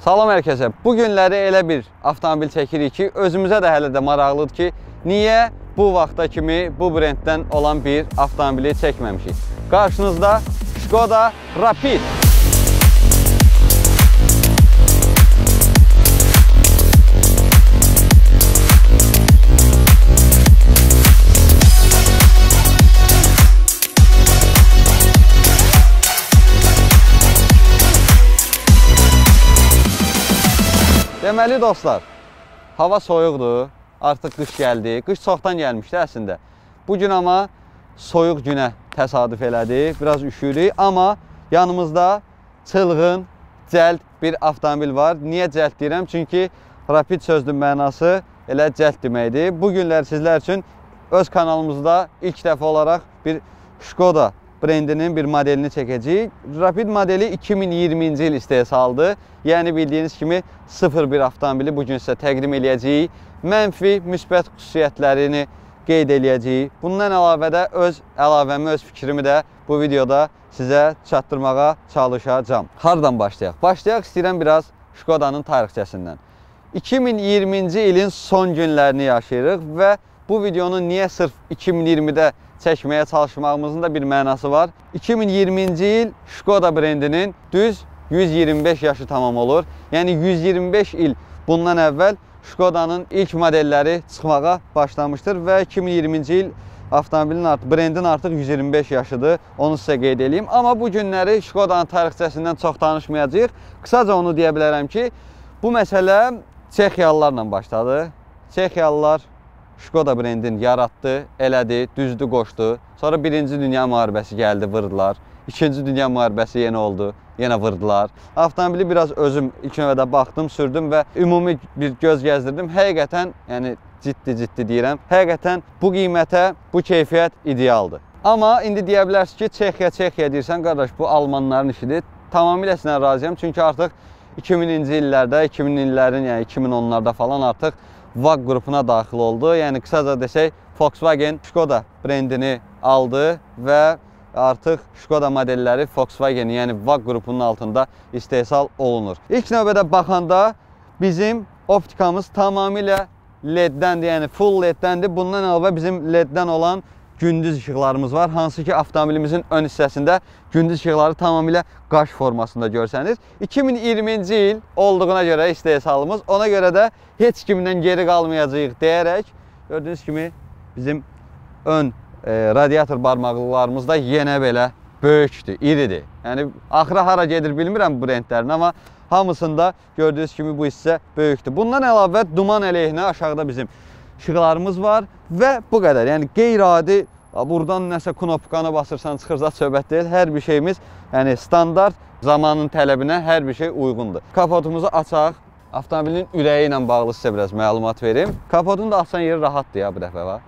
Salam hər kəsə. Bu günləri elə bir avtomobil çəkirik ki, özümüzə də hələ də maraqlıdır ki, niyə bu vaxta kimi bu brenddən olan bir avtomobili çəkməmişik. Qarşınızda Skoda Rapid. Deməli dostlar, hava soyuqdur, artıq qış gəldi. Qış çoxdan gəlmişdi əslində. Bugün amma soyuq günə təsadüf elədi, biraz üşürük. Amma yanımızda çılğın, cəld bir avtomobil var. Niyə cəld deyirəm? Çünki Rapid sözünün mənası elə cəld deməkdir. Bu günlər sizlər üçün öz kanalımızda ilk dəfə olaraq bir Skoda brendinin bir modelini çəkəcəyik. Rapid modeli 2020-ci il istehsaldır. Yəni bildiyiniz kimi 0-1 avtomobili bugün sizə təqdim eləyəcəyik. Mənfi, müsbət xüsusiyyətlərini qeyd eləyəcəyik. Bundan əlavə də öz əlavəmi, öz fikrimi də bu videoda sizə çatdırmağa çalışacağam. Hardan başlayaq? Başlayaq istəyirəm biraz Skodanın tarixçəsindən. 2020-ci ilin son günlərini yaşayırıq və bu videonu niyə sırf 2020-də çəkməyə çalışmağımızın da bir mənası var. 2020-ci il Skoda brendinin düz 125 yaşı tamam olur. Yəni 125 il bundan əvvəl Skodanın ilk modelləri çıxmağa başlamışdır və 2020-ci il avtomobilin brendin artıq 125 yaşıdır. Onu sizə qeyd edeyim. Amma bu günləri Skodanın tarixçəsindən çox danışmayacağıq. Qısaca onu deyə bilərəm ki, bu məsələ Çexiyalılarla başladı. Çexiyalılar Skoda brendin yaratdı, elədi, düzdü, qoşdu. Sonra 1-ci Dünya müharibəsi gəldi, vırdılar. 2-ci Dünya müharibəsi yenə oldu, yenə vırdılar. Avtomobili biraz özüm ilk növbədə baxdım, sürdüm və ümumi bir göz gəzdirdim. Həqiqətən, yəni ciddi deyirəm, həqiqətən bu qiymətə, bu keyfiyyət idealdır. Amma indi deyə bilərsiniz ki, Çexiya deyirsən, qardaş, bu almanların işidir. Tamamilə sizlə razıyam, çünki artıq 2000-ci illərdə, 2000-ci illərin, yəni 2010-larda falan artıq VAG qrupuna daxil oldu. Yəni qısaca desək, Volkswagen Skoda brendini aldı və artıq Skoda modelləri Volkswagen, yəni VAG qrupunun altında istehsal olunur. İlk növbədə baxanda bizim optikamız tamamilə LED-dəndir, yəni full LED-dəndir. Bundan əlavə bizim LED-dən olan gündüz işıqlarımız var. Hansı ki, avtomobilimizin ön hissəsində gündüz işıqları tamamilə qaş formasında görsənir. 2020-ci il olduğuna görə istehsalımız, ona görə də heç kimdən geri qalmayacağıq deyərək, gördüyünüz kimi bizim ön radiator barmaqlıqlarımız da yenə belə böyükdür, iridir. Yəni, axıra hara gedir bilmirəm bu brendlərin, amma hamısında gördüyünüz kimi bu hissə böyükdür. Bundan əlavə duman əleyhinə aşağıda bizim işıqlarımız var və bu qədər. Yəni, qeyri-adi, buradan nəsə knopkanı basırsan, çıxırsa söhbət deyil. Hər bir şeyimiz, yəni standart zamanın tələbinə hər bir şey uyğundur. Kapotumuzu açaq. Avtomobilin ürəyi ilə bağlı sizə biraz məlumat verim. Kapotun da açan yeri rahatdır ya bu dəfə var.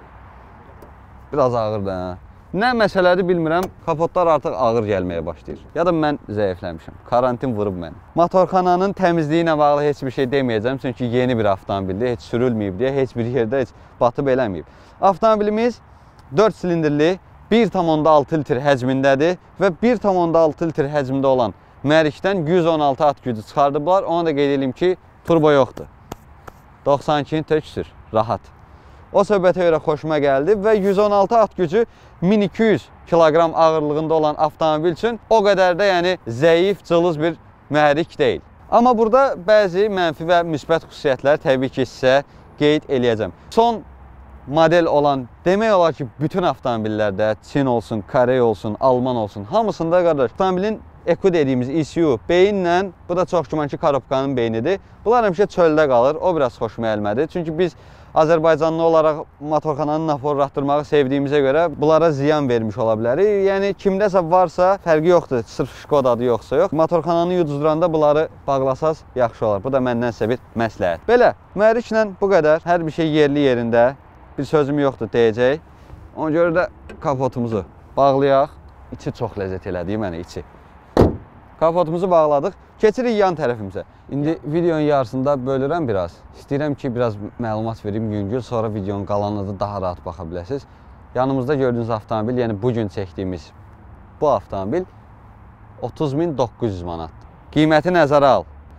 Biraz ağırdır, hə. Nə məsələdir bilmirəm, kapotlar artıq ağır gəlməyə başlayır. Ya da mən zəifləmişim, karantin vurub məni. Motorxananın təmizliyi ilə bağlı heç bir şey deməyəcəm, çünki yeni bir avtomobildir, heç sürülməyib deyə, heç bir yerdə heç batıb eləməyib. Avtomobilimiz 4 silindirli, 1,6 litr həcmindədir və 1,6 litr həcmində olan Mərikdən 116 at gücü çıxardıblar. Ona da qeyd edeyim ki, turbo yoxdur. 92-ni tök sür, rahat. O söhbətə görə xoşuma gəldi və 116 at gücü 1200 kiloqram ağırlığında olan avtomobil üçün o qədər də yəni zəif, cılız bir mühərrik deyil. Amma burada bəzi mənfi və müsbət xüsusiyyətləri təbii ki, sizə qeyd eləyəcəm. Son model olan, demək olar ki, bütün avtomobillərdə Çin olsun, Korey olsun, Alman olsun, hamısında qardaş, avtomobilin ECU dediyimiz ECU beyinlə, bu da çox güman ki, korobkanın beynidir. Bunlar həmişə çöldə qalır, o biraz xoşuma gəlmədi. Çünki biz Azərbaycanlı olaraq motorxananı naforlatdırmağı sevdiyimizə görə bunlara ziyan vermiş ola bilərik. Yəni, kimdəsə varsa, fərqi yoxdur, sırf Skodadır yoxsa yox. Motorxananı yuduzduranda bunları bağlasaz yaxşı olar. Bu da məndən sizə bir məsləhət. Belə, mühərriklə bu qədər, hər bir şey yerli yerində. Bir sözüm yoxdur deyəcək. Ona görə də kapotumuzu bağlayaq. İçi çox ləzzət elədi mənə, içi. Kapotumuzu bağladıq. Keçirik yan tərəfimizə. İndi videonun yarısında bölürəm biraz. İstəyirəm ki, biraz məlumat verim yüngül, sonra videonun qalanına da daha rahat baxa biləsiniz. Yanımızda gördüyünüz avtomobil, yəni bugün çəkdiyimiz bu avtomobil 30.900 manatdır. Qiyməti nəzərə al.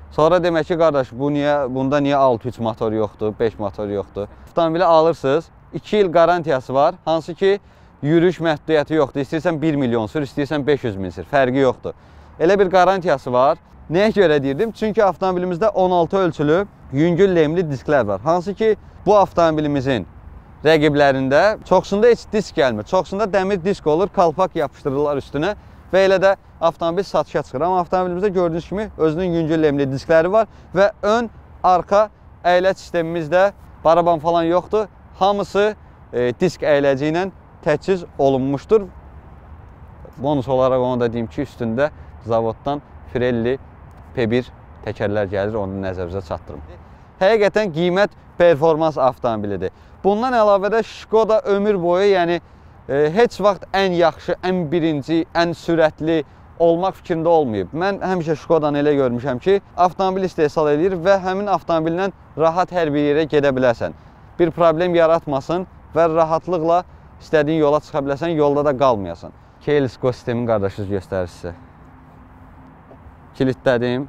Sonra demək ki, qardaş, bunda niyə 6.3 motor yoxdur, 5 motor yoxdur? Avtomobili alırsınız, 2 il qarantiyası var, hansı ki, yürüyüş məhdudiyyəti yoxdur. İstəyirsən 1 milyon sür, istəyirsən 500 min sür, fərqi yoxdur. Elə bir qarantiyası var. Nəyə görə deyirdim? Çünki avtomobilimizdə 16 ölçülü yüngül lemli disklər var. Hansı ki, bu avtomobilimizin rəqiblərində çoxsunda heç disk gəlmir. Çoxsunda dəmir disk olur, kalpak yapışdırırlar üstünə və elə də avtomobil satışa çıxır. Amma avtomobilimizdə gördüyünüz kimi özünün yüngül lemli diskləri var və ön, arxa əyləc sistemimizdə baraban falan yoxdur. Hamısı disk əyləci ilə təchiz olunmuşdur. Bonus olaraq onu da deyim ki, üstündə zavoddan Pirelli P1 təkərlər gəlir, onu nəzərinizə çatdırım. Həqiqətən qiymət performans avtomobilidir. Bundan əlavə də Şkoda ömür boyu, yəni heç vaxt ən yaxşı, ən birinci, ən sürətli olmaq fikrində olmayıb. Mən həmişə Şkodanı elə görmüşəm ki, avtomobil istehsal edir və həmin avtomobillə rahat hər bir yerə gedə bilərsən. Bir problem yaratmasın və rahatlıqla istədiyin yola çıxa bilərsən, yolda da qalmayasan. Keyless-Go sistemin qardaşınız göstərir sizə. Kilitlədim.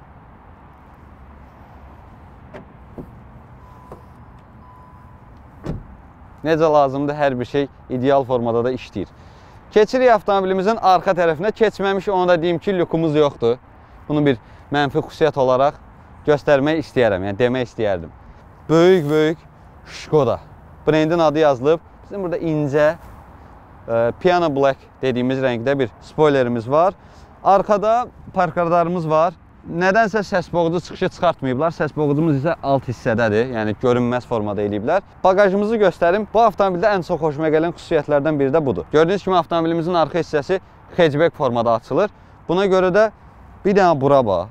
Necə lazımdır, hər bir şey ideal formada da işləyir. Keçirik avtomobilimizin arxa tərəfinə. Keçməmiş onu da deyim ki, lükumuz yoxdur. Bunu bir mənfi xüsusiyyət olaraq göstərmək istəyərəm, yəni demək istəyərdim. Böyük Şkoda. Brendin adı yazılıb. Bizim burada incə Piano Black dediyimiz rəngdə bir spoilerimiz var. Arkada park-radarımız var. Nədənsə səs boğucu çıxışı çıxartmayıblar. Səs boğucumuz isə alt hissədədir. Yəni görünməz formada eləyiblər. Bagajımızı göstərim. Bu avtomobildə ən çox xoşuma gələn xüsusiyyətlərdən biri də budur. Gördüyünüz kimi avtomobilimizin arxa hissəsi hatchback formada açılır. Buna görə də bir dənə bura bax.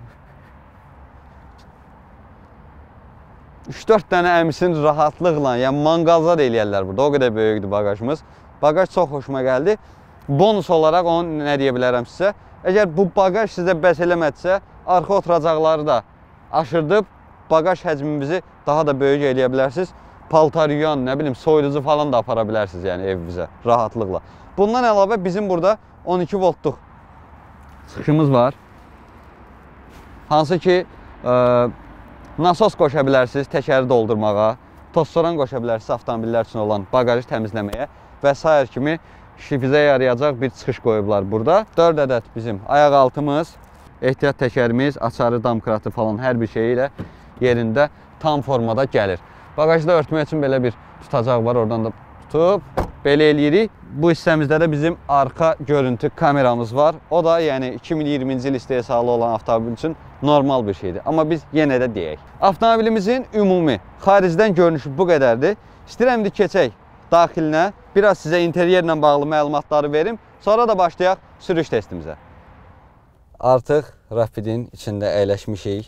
3-4 dənə əmisin rahatlıqla, yəni manqalza da eləyərlər burada. O qədər böyükdür bagajımız. Bagaj çox xoşuma gəldi. Bonus olaraq onu nə deyə bilərəm sizə? Əgər bu bagaj sizə bəs eləmədisə, arxa oturacaqları da aşırdıb, bagaj həcmimizi daha da böyük eləyə bilərsiniz. Paltar yuyan, nə bilim, soyuducu falan da apara bilərsiniz yəni evimizə rahatlıqla. Bundan əlavə bizim burada 12 voltluq çıxışımız var. Hansı ki, nasos qoşa bilərsiniz təkəri doldurmağa, tozsoran qoşa bilərsiniz avtomobillər üçün olan bagajı təmizləməyə və s. kimi bizə yarayacaq bir çıxış qoyublar burada. 4 ədəd bizim ayaq altımız, ehtiyat təkərimiz, açarı, damkratı falan hər bir şeyi ilə yerində tam formada gəlir. Bagajda örtmək üçün belə bir tutacaq var, oradan da tutub belə eləyirik. Bu hissəmizdə də bizim arxa görüntü kameramız var. O da yəni 2020-ci il istehsalı olan avtomobil üçün normal bir şeydir. Amma biz yenə də deyək. Avtomobilimizin ümumi xaricdən görünüşü bu qədərdir. İstəyirəm də keçək daxilinə, biraz sizə interyerlə bağlı məlumatları verim. Sonra da başlayaq sürüş testimizə. Artıq Rapidin içində əyləşmişik.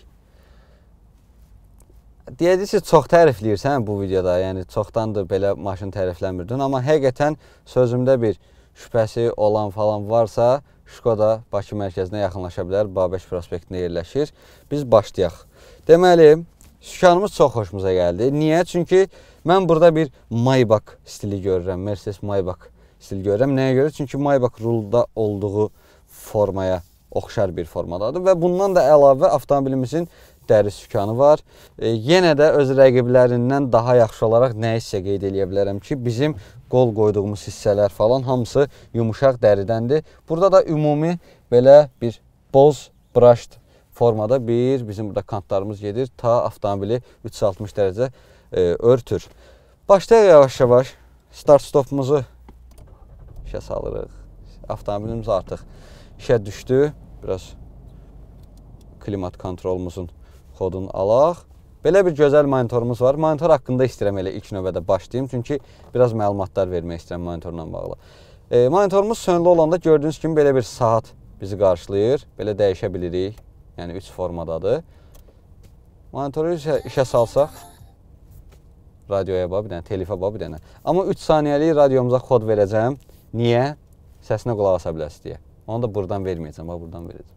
Deyəcəksiniz, çox tərifləyirsən bu videoda, yəni çoxdandır belə maşın tərifləmirdin. Amma həqiqətən sözümdə bir şübhəsi olan falan varsa, Şkoda Bakı mərkəzinə yaxınlaşa bilər, Babək prospektində yerləşir. Biz başlayaq. Deməli, sükanımız çox xoşumuza gəldi. Niyə? Çünki mən burada bir Maybach stili görürəm, Mercedes Maybach stili görürəm. Nəyə görə? Çünki Maybach rulda olduğu formaya oxşar bir formadadır və bundan da əlavə avtomobilimizin dəri sükanı var. Yenə də öz rəqiblərindən daha yaxşı olaraq nə hissə qeyd edə bilərəm ki, bizim qol qoyduğumuz hissələr falan hamısı yumuşaq dəridəndir. Burada da ümumi belə bir boz brushed formada bizim burada kantlarımız gedir, ta avtomobili 360 dərəcə örtür. Başlayaq yavaş-yavaş. Start-stopumuzu işə salırıq. Avtomobilimiz artıq işə düşdü. Biraz klimat kontrolumuzun kodunu alaq. Belə bir gözəl monitorumuz var. Monitor haqqında istəyirəm elə ilk növbədə başlayayım. Çünki biraz məlumatlar vermək istəyirəm monitorla bağlı. Monitorumuz sönülü olanda gördüyünüz kimi belə bir saat bizi qarşılayır. Belə dəyişə bilirik. Yəni 3 formadadır. Monitoru işə salsaq, radioya bax bir dənə, telifə bax bir dənə. Amma 3 saniyəlik radiomuza kod verəcəm. Niyə? Səsinə qulaq asa bilərsiniz deyə. Onu da buradan verməyəcəm, bax buradan verəcəm.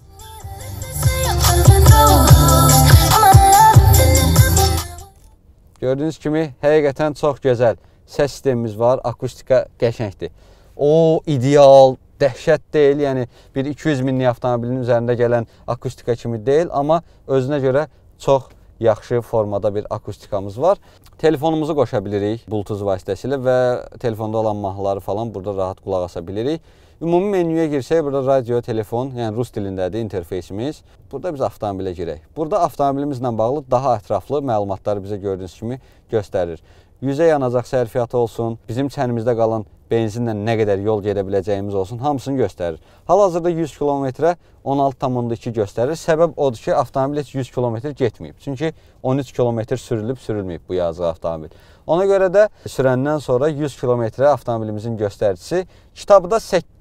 Gördüyünüz kimi həqiqətən çox gözəl səs sistemimiz var, akustika qəşəngdir. O ideal dəhşət deyil, yəni bir 200 minlik avtomobilin üzərində gələn akustika kimi deyil, amma özünə görə çox yaxşı formada bir akustikamız var. Telefonumuzu qoşa bilirik Bluetooth vasitəsilə və telefonda olan mahnıları falan burada rahat qulaq asa bilirik. Ümumi menüyə girsək, burada radio, telefon, yəni rus dilindədir interfeysimiz. Burada biz avtomobilə girək. Burada avtomobilimizlə bağlı daha ətraflı məlumatları bizə gördüyünüz kimi göstərir. Yüzə yanacaq sərfiyyatı olsun, bizim çənimizdə qalan benzinlə nə qədər yol gedə biləcəyimiz olsun, hamısını göstərir. Hal-hazırda 100 kilometrə 16,2 göstərir. Səbəb odur ki, avtomobil heç 100 kilometr getməyib. Çünki 13 kilometr sürülüb-sürülməyib bu yazıq avtomobil. Ona görə də sürəndən sonra 100 kilometrə avtomobilimizin göstəricisi kitabda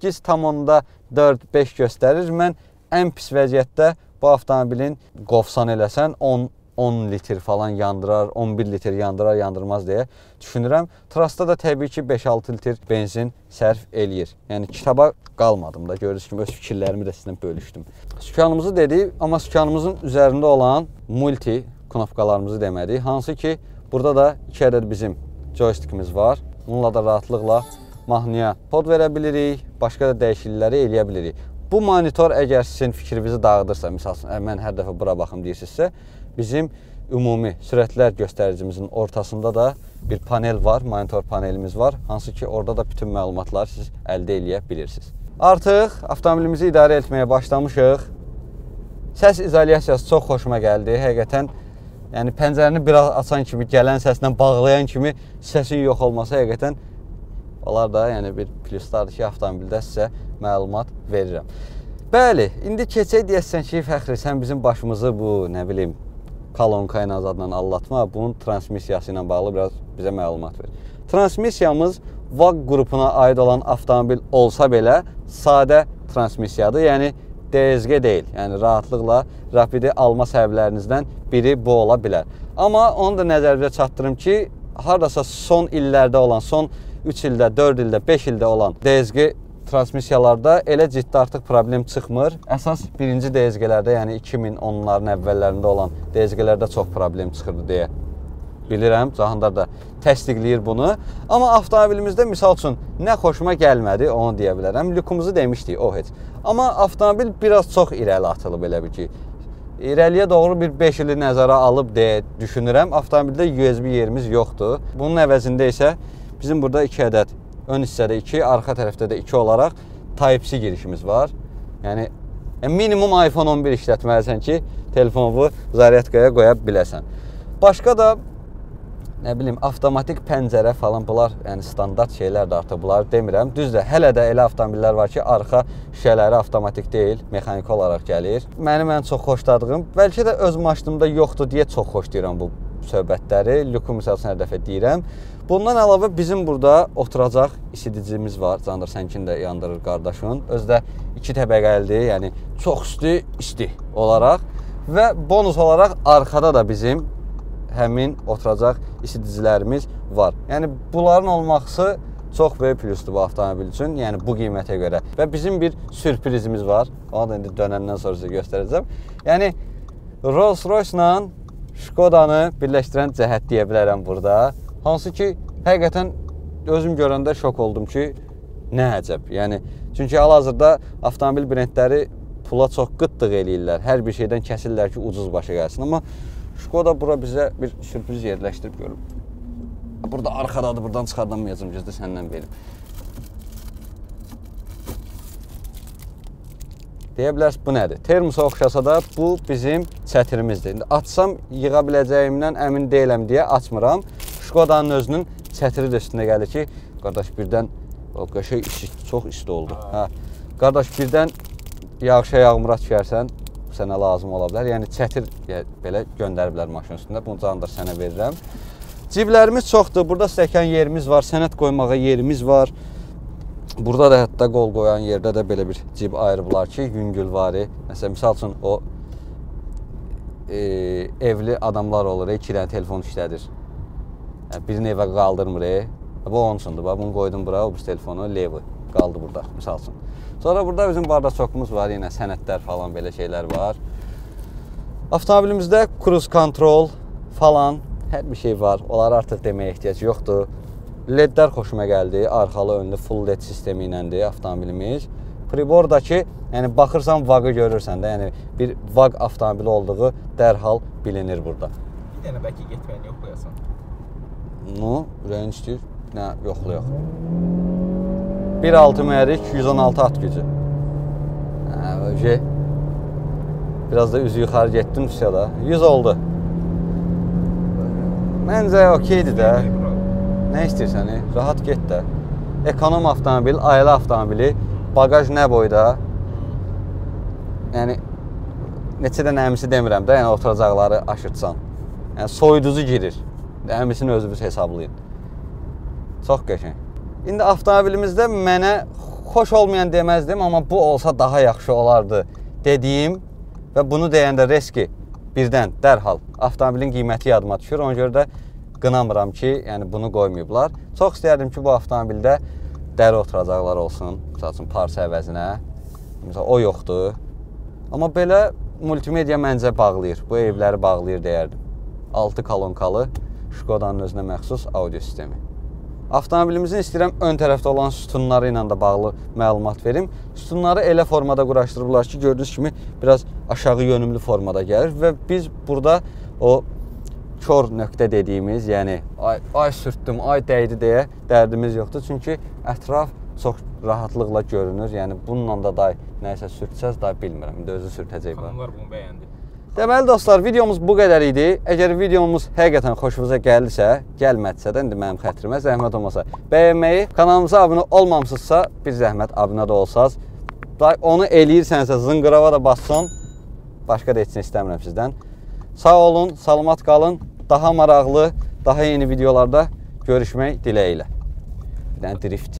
8,4-5 göstərir. Mən ən pis vəziyyətdə bu avtomobilin qovsan eləsən 10 litr falan yandırar, 11 litr yandırar, yandırmaz deyə düşünürəm. Trasta da təbii ki 5-6 litr benzin sərf eləyir. Yəni kitaba qalmadım da, görürsünüz kimi öz fikirlərimi də sizinlə bölüşdüm. Sükanımızı dedik, amma sükanımızın üzərində olan multi knopkalarımızı demədik. Hansı ki burada da 2 ədəd bizim joystickimiz var. Bununla da rahatlıqla mahnıya pod verə bilirik, başqa da dəyişiklikləri eləyə bilirik. Bu monitor əgər sizin fikrinizi dağıdırsa, misal mən hər dəfə bura baxım deyirsinizsə, bizim ümumi sürətlər göstəricimizin ortasında da bir panel var, monitor panelimiz var. Hansı ki orada da bütün məlumatları siz əldə eləyə bilirsiniz. Artıq avtomobilimizi idarə etməyə başlamışıq. Səs izolyasiyası çox xoşuma gəldi. Həqiqətən, yəni pəncərəni biraz açan kimi, gələn səslə bağlayan kimi səsin yox olması həqiqətən onlar da yəni bir pluslardır ki, avtomobildə sizə məlumat verirəm. Bəli, indi keçək deyəsən ki, Fəxri, sən bizim başımızı bu, nə bilim, kolonka ilə azadla allatma, bunun transmissiyası ilə bağlı biraz bizə məlumat verir. Transmissiyamız VAG qrupuna aid olan avtomobil olsa belə sadə transmissiyadır, yəni DSG deyil. Yəni rahatlıqla rapidi alma səbəblərinizdən biri bu ola bilər. Amma onu da nəzərinizə çatdırım ki, haradasa son illərdə olan, son 3 ildə, 4 ildə, 5 ildə olan DSG transmissiyalarda elə ciddi artıq problem çıxmır. Əsas birinci DSG-lərdə, yəni 2010-ların əvvəllərində olan DSG-lərdə çox problem çıxırdı deyə bilirəm. Cahandar da təsdiqləyir bunu. Amma avtomobilimizdə misal üçün nə xoşuma gəlmədi, onu deyə bilərəm. Lükumuzu demişdik, o heç. Amma avtomobil biraz çox irəli atılıb elə bir ki. İrəliyə doğru bir 5 ili nəzərə alıb deyə düşünürəm. Avtomobildə USB yerimiz yoxdur. Bunun əvəzində isə bizim burada 2 ədəd ön hissədə 2, arxa tərəfdə də 2 olaraq Type-C girişimiz var. Yəni minimum iPhone 11 işlətməlisən ki, telefonu zaryadkaya qoya biləsən. Başqa da nə bilim avtomatik pəncərə falan bunlar, yəni standart şeylər də artıq bunları demirəm. Düzdür, hələ də elə avtomobillər var ki, arxa şüşələri avtomatik deyil, mexaniki olaraq gəlir. Mənim ən çox xoşladığım, bəlkə də öz maşınımda yoxdur deyə çox xoşlayıram bu söhbətləri. Lüku misalçın hər dəfə deyirəm. Bundan əlavə bizim burada oturacaq isidicimiz var. Candır, sənkini də yandırır qardaşın. Özdə 2 təbəqəlidir, yəni çox isti olaraq. Və bonus olaraq arxada da bizim həmin oturacaq isidicilərimiz var. Yəni bunların olması çox böyük plusdur bu avtomobil üçün, yəni bu qiymətə görə. Və bizim bir sürprizimiz var. Onu da indi dönəndən sonra sizə göstərəcəm. Yəni Rolls-Royce-la Şkodanı birləşdirən cəhət deyə bilərəm burada. Hansı ki, həqiqətən özüm görəndə şok oldum ki, nə əcəb. Yəni, çünki hal-hazırda avtomobil brendləri pula çox qıtlıq eləyirlər. Hər bir şeydən kəsirlər ki, ucuz başa gəlsin. Amma Şkoda bura bizə bir sürpriz yerləşdirib görüm. Burada arxadadır, buradan çıxardamayacağım, gözdə səndən verim. Deyə bilərsiniz, bu nədir? Termosa oxşasa da bu bizim çətirimizdir. İndi açsam, yığa biləcəyimdən əmin deyiləm deyə açmıram. Şkodanın özünün çətiri də üstündə gəlir ki, qardaş birdən, çox isti oldu. Qardaş birdən yağışa yağmura düşərsən, sənə lazım ola bilər. Yəni çətir belə göndəriblər maşın üstündə. Bunu candır sənə verirəm. Ciblərimiz çoxdur. Burada stəkan yerimiz var, sənəd qoymağa yerimiz var. Burada da hətta qol qoyan yerdə də belə bir cib ayırıblar ki, yüngül vari. Məsələn, misal üçün o evli adamlar olur, 2 dənə telefon işlədir. Birini evə qaldırmır. Bu onun üçündür. Bunu qoydum bura, o bu telefonu levi qaldı burada, misal üçün. Sonra burada bizim bardaçokumuz var, yenə sənədlər falan belə şeylər var. Avtomobilimizdə cruise control falan hər bir şey var. Onları artıq deməyə ehtiyac yoxdur. LED-lər xoşuma gəldi. Arxalı, önlü full LED sistemi iləndir avtomobilimiz. Pribordakı, yəni baxırsan VAG-ı görürsən də, yəni bir VAG avtomobili olduğu dərhal bilinir burada. Bir dənə bəlkə getməyini yoxlayasan. Ürəyin istəyir. Nə, yoxlayaq. 1.6 mühərrik, 116 at gücü. Biraz da üzü yuxarı getdim da. 100 oldu. Məncə okeydir də. Nə istəyirsən? Rahat get də. Ekonom avtomobil, ailə avtomobili, bagaj nə boyda? Yəni, neçə də nəmisi demirəm də, yəni oturacaqları aşırtsan. Yəni, soyuducu girir. Nəmisini özünüz hesablayın. Çox qəşəng. İndi avtomobilimizdə mənə xoş olmayan deməzdim, amma bu olsa daha yaxşı olardı dediyim və bunu deyəndə riski birdən dərhal avtomobilin qiyməti yadıma düşür. Ona görə də qınamıram ki, yəni bunu qoymayıblar. Çox istəyərdim ki, bu avtomobildə dəri oturacaqlar olsun, məsəl üçün parça əvəzinə. Məsələn, o yoxdur. Amma belə multimedia məncə bağlayır, bu evləri bağlayır deyərdim. 6 kolonkalı Şkodanın özünə məxsus audio sistemi. Avtomobilimizin istəyirəm ön tərəfdə olan sütunları ilə də bağlı məlumat verim. Sütunları elə formada quraşdırıblar ki, gördüyünüz kimi biraz aşağı yönümlü formada gəlir və biz burada o kör nöqtə dediyimiz, yəni ay sürtdüm, ay dəydi deyə dərdimiz yoxdur. Çünki ətraf çox rahatlıqla görünür. Yəni bununla da day nəyisə sürtsəz day bilmirəm. İndi özü sürtəcək. Xanımlar bunu bəyəndi. Deməli dostlar, videomuz bu qədər idi. Əgər videomuz həqiqətən xoşunuza gəldisə, gəlmədisə də indi mənim xətrimə zəhmət olmasa bəyənməyi, kanalımıza abunə olmamısınızsa bir zəhmət abunə də olsaz. Onu eləyirsənsə zınqırava da bassın. Başqa da heç nə istəmirəm sizdən. Sağ olun, salamat qalın. Daha maraqlı, daha yeni videolarda görüşmək diləyilə. Bir dənə drift.